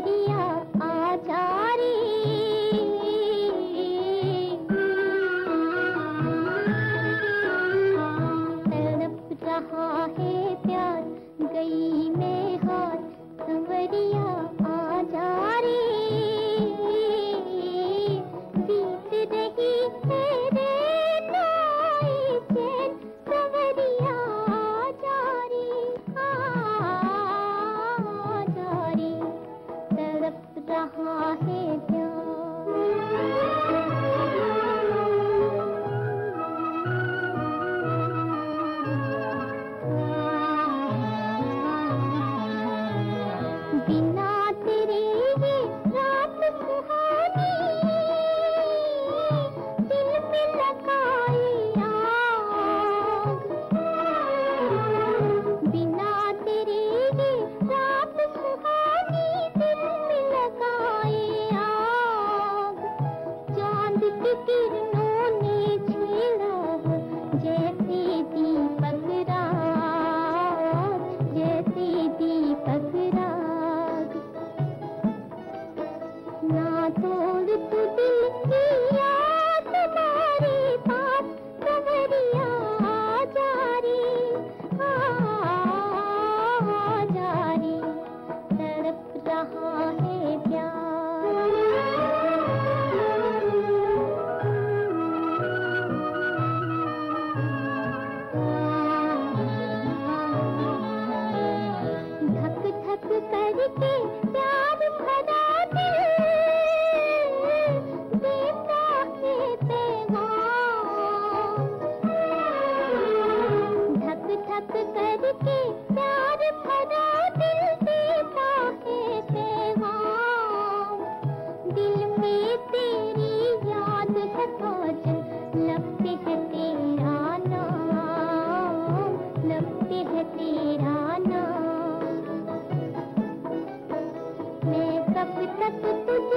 सवरिया आजा रे। तड़प रहा है प्यार गई मैं हार, सवरिया आजा रे। बीत रही है रेत आई चैन, सवरिया आजा रे। आजा रे, तड़प रहा है प्यार। बिना तेरे ये रात सुहानी, दिल में लगाई आग। बिना तेरे ये रात सुहानी, दिल में लगाई आग। चांद की किरणों ने छेड़ा जैसे दीपक रात, जैसे दीपक रात। ना तोड़ तू दिल की याद तुम्हारी बात, सवरिया आजा रे। आजा रे, तड़प रहा है प्यार। धक धक करके प्यार भरा दिल देता है पैगाम। धक धक करके प्यार भरा दिल देता है पैगाम। दिल में तेरी याद है काजल, लब पे है तेरा नाम, लब पे है तेरा नाम। मैं कब तक तुझ